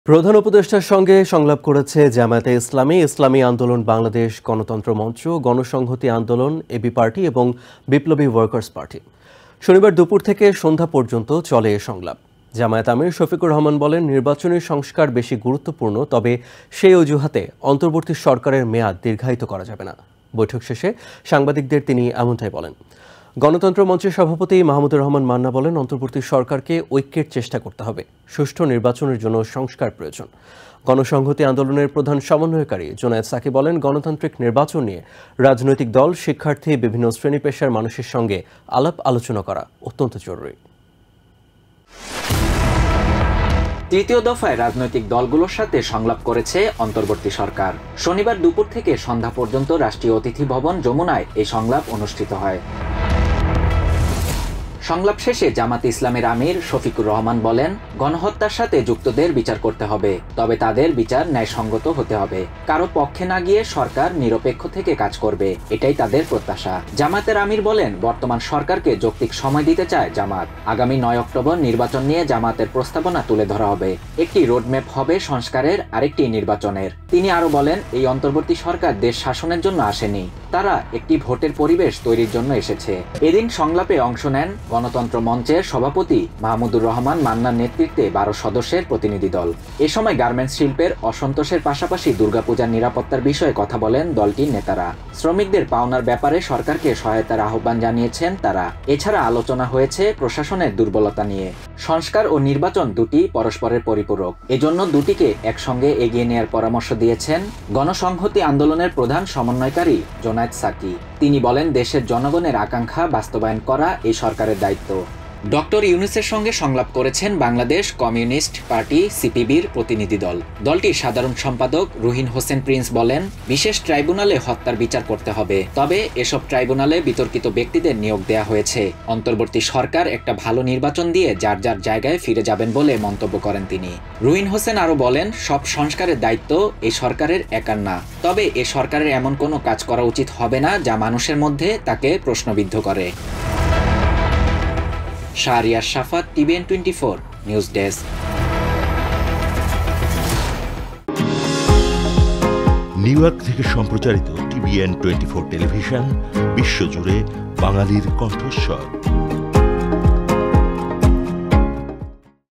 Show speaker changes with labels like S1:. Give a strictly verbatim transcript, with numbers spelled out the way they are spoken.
S1: প্রধান উপদেষ্টার সঙ্গে সংলাপ করেছে জামায়াতে ইসলামী, ইসলামী আন্দোলন বাংলাদেশ, গণতন্ত্র মঞ্চ, গণসংহতি আন্দোলন, এবি পার্টি এবং বিপ্লবী ওয়ার্কার্স পার্টি। শনিবার দুপুর থেকে সন্ধ্যা পর্যন্ত চলে এ সংলাপ। জামায়াত আমির শফিকুর রহমান বলেন, নির্বাচনী সংস্কার বেশি গুরুত্বপূর্ণ, তবে সেই অজুহাতে অন্তর্বর্তী সরকারের মেয়াদ দীর্ঘায়িত করা যাবে না। বৈঠক শেষে সাংবাদিকদের তিনি এমনটাই বলেন। গণতন্ত্র মঞ্চের সভাপতি মাহমুদুর রহমান মান্না বলেন, অন্তর্বর্তী সরকারকে ঐক্যের চেষ্টা করতে হবে। সুষ্ঠু নির্বাচনের জন্য সংস্কার প্রয়োজন। গণসংহতি আন্দোলনের প্রধান সমন্বয়কারী জোনায়েদ সাকি বলেন, গণতান্ত্রিক নির্বাচন নিয়ে রাজনৈতিক দল, শিক্ষার্থী, বিভিন্ন শ্রেণী পেশার মানুষের সঙ্গে আলাপ আলোচনা করা অত্যন্ত জরুরি।
S2: তৃতীয় দফায় রাজনৈতিক দলগুলোর সাথে সংলাপ করেছে অন্তর্বর্তী সরকার। শনিবার দুপুর থেকে সন্ধ্যা পর্যন্ত রাষ্ট্রীয় অতিথি ভবন যমুনায় এই সংলাপ অনুষ্ঠিত হয়। সংলাপ শেষে জামাত ইসলামের আমির শফিকুর রহমান বলেন, গণহত্যার সাথে যুক্তদের বিচার করতে হবে, তবে তাদের বিচার ন্যায়সঙ্গত হতে হবে। কারো পক্ষে না গিয়ে সরকার নিরপেক্ষ থেকে কাজ করবে, এটাই তাদের প্রত্যাশা। জামাতের আমির বলেন, বর্তমান সরকারকে যৌক্তিক সময় দিতে চায় জামাত। আগামী নয় অক্টোবর নির্বাচন নিয়ে জামাতের প্রস্তাবনা তুলে ধরা হবে। একটি রোডম্যাপ হবে সংস্কারের, আরেকটি নির্বাচনের। তিনি আরো বলেন, এই অন্তর্বর্তী সরকার দেশ শাসনের জন্য আসেনি, তারা একটি ভোটের পরিবেশ তৈরির জন্য এসেছে। এদিন সংলাপে অংশ নেন গণতন্ত্র মঞ্চের সভাপতি মাহমুদুর রহমান মান্নার নেতৃত্বে বারো সদস্যের প্রতিনিধি দল। এ সময় গার্মেন্টস শিল্পের অসন্তোষের পাশাপাশি দুর্গাপূজার নিরাপত্তার বিষয়ে কথা বলেন দলটির নেতারা। শ্রমিকদের পাওনার ব্যাপারে সরকারকে সহায়তার আহ্বান জানিয়েছেন তারা। এছাড়া আলোচনা হয়েছে প্রশাসনের দুর্বলতা নিয়ে। সংস্কার ও নির্বাচন দুটি পরস্পরের পরিপূরক, এজন্য দুটিকে একসঙ্গে এগিয়ে নেওয়ার পরামর্শ দিয়েছেন গণসংহতি আন্দোলনের প্রধান সমন্বয়কারী জোনায়েদ সাকি। তিনি বলেন, দেশের জনগণের আকাঙ্ক্ষা বাস্তবায়ন করা এই সরকারের দায়িত্ব। ডক্টর ইউনূসের সঙ্গে সংলাপ করেছেন বাংলাদেশ কমিউনিস্ট পার্টি সিপিবির প্রতিনিধি দল। দলটির সাধারণ সম্পাদক রুহিন হোসেন প্রিন্স বলেন, বিশেষ ট্রাইব্যুনালে হত্যার বিচার করতে হবে, তবে এসব ট্রাইব্যুনালে বিতর্কিত ব্যক্তিদের নিয়োগ দেয়া হয়েছে। অন্তর্বর্তী সরকার একটা ভালো নির্বাচন দিয়ে যার যার জায়গায় ফিরে যাবেন বলে মন্তব্য করেন তিনি। রুহিন হোসেন আরও বলেন, সব সংস্কারের দায়িত্ব এই সরকারের একার না, তবে এ সরকারের এমন কোনো কাজ করা উচিত হবে না যা মানুষের মধ্যে তাকে প্রশ্নবিদ্ধ করে। Shahriar Shafat, TVN twenty four news desk.
S3: New York থেকে সম্প্রচারিত টিভিএন টোয়েন্টি ফোর টেলিভিশন বিশ্বজুড়ে বাঙালির কণ্ঠস্বর।